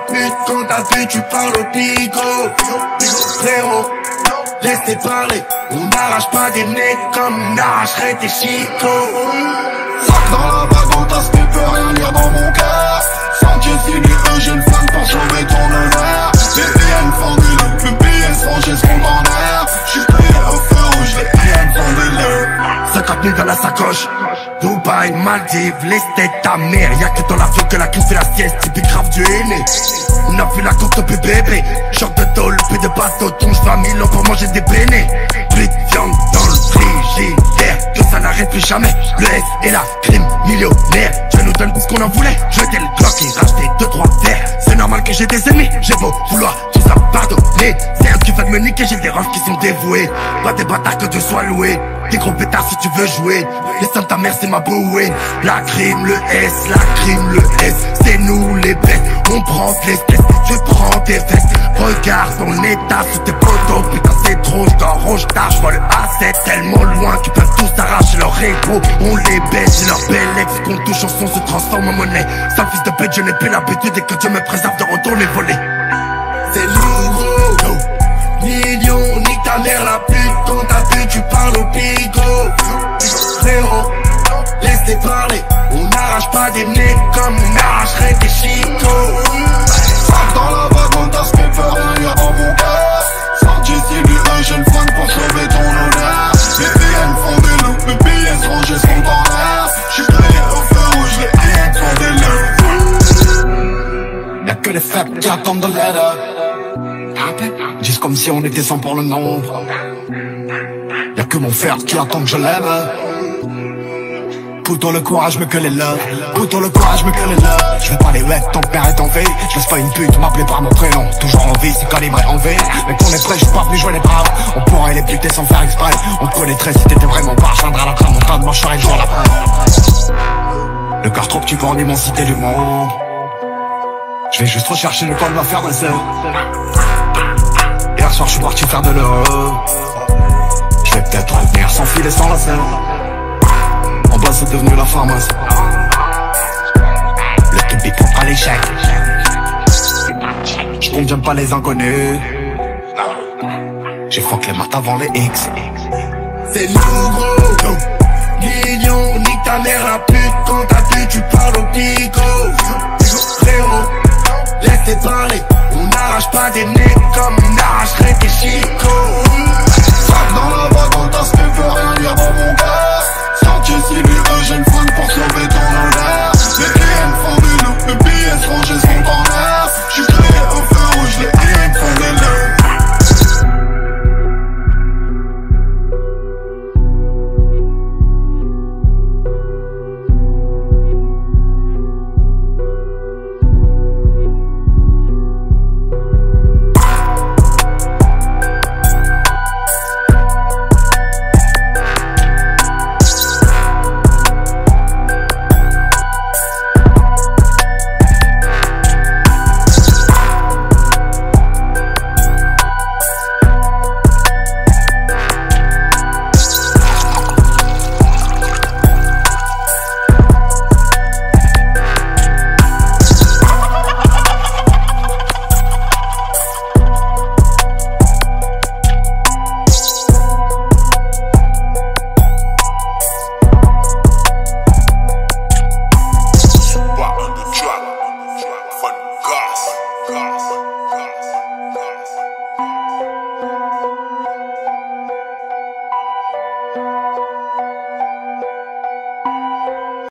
pute, quand t'as vu tu parles au bigot. Frérot, laissez parler, on n'arrache pas des mecs comme on arracherait des chicots. Sac dans la wagon, t'as ce qui peut rien lire dans mon cœur. Sans Dieu, si lui, eux, j'ai une femme pour sauver ton honneur. Les BM font des loups, les billets seront chez ce qu'on en air. J'suis payé au feu rouge, les BM font des loups. 50 000 dans la sacoche, Dubaï, Maldives, l'esthète ta mère. Y'a que dans l'avion que la crise fait la sieste, typique grave du aîné. On a vu la courte bébé, choc de tôle, plus de bateau, tonge 20 000 ans pour manger des bénés. Plus de viande dans le frigidaire, que ça n'arrête plus jamais. Le S est la crime millionnaire. Dieu nous donne tout ce qu'on en voulait. Jeter le Glock et racheter 2-3 verres. C'est normal que j'ai des ennemis, j'ai beau vouloir tout ça pardonner. C'est un qui veut me niquer, j'ai des refs qui sont dévoués. Pas des bâtards que Dieu soit loué. Des gros pétards si tu veux jouer. Les seins de ta mère c'est ma bouée. La crime, le S, la crime, le S. C'est nous les bêtes, on prend de l'espèce. Tu prends tes fesses, regarde ton état sous tes poteaux. Putain c'est trop, j'dors rouge tard, j'vole A7 tellement loin qu'ils peuvent tous arracher leur ego. On les baisse, j'ai leur bel ex. Qu'on touche en son se transforme en monnaie. Sale fils de pute, je n'ai plus l'habitude et que Dieu me préserve de retourner voler. C'est lourd gros, million, nique ta mère la pute. Quand t'as vu tu parles au bigot. Frérot, laissez parler, on n'arrache pas des mecs comme on arracherait des chicots. Sac dans la wagon, t'as ce qui peut rien lire dans mon cœur. Sans Dieu, si lui, eux, j'ai une femme pour sauver ton honneur. Les BM font des loups, les billets seront chez ce qu'on en air. J'suis payé au feu rouge, les BM font des loups. Y'a que les faibles qui attendent de l'aide. Disent comme si on était 100 pour le nombre. Y'a que mon frère qui attend que je l'aime. Plutôt le courage mais que les love. Plutôt le courage mais que les love. Je veux pas les web, ton père est en vie. Je laisse pas une pute m'appeler par mon prénom. Toujours en vie, c'est calibré en V. Mais qu'on est prêt, je suis pas venu jouer les braves. On pourrait les buter sans faire exprès. On te connaîtrait si t'étais vraiment pas. Je viendrai à la tramontane, moi je serai le jour d'après. Le cœur trop petit pour l'immensité du monde. Je vais juste rechercher le temps de ma faire ma sœur. Hier soir je suis parti faire de l'euro. Je vais peut-être revenir sans filet sans la selle. En bas c'est devenu la pharmacie. Le tout big contre à l'échec. J'aime pas les inconnus. J'ai fuck les maths avant les X. C'est lourd gros, million, nique ta mère la pute. Quand t'as vu tu parles au bigot. Frérot, laissez parler, on n'arrache pas des mecs comme on arracherait des chicots. Sac dans la wagon, t'as ce qui peut rien lire dans mon cœur. Sans Dieu, si lui, eux, j'ai une femme pour sauver ton honneur. Les BM font des loups, les billets seront chez ce qu'on en air. J'suis créé au feu rouge, les BM font des loups. Fun gas.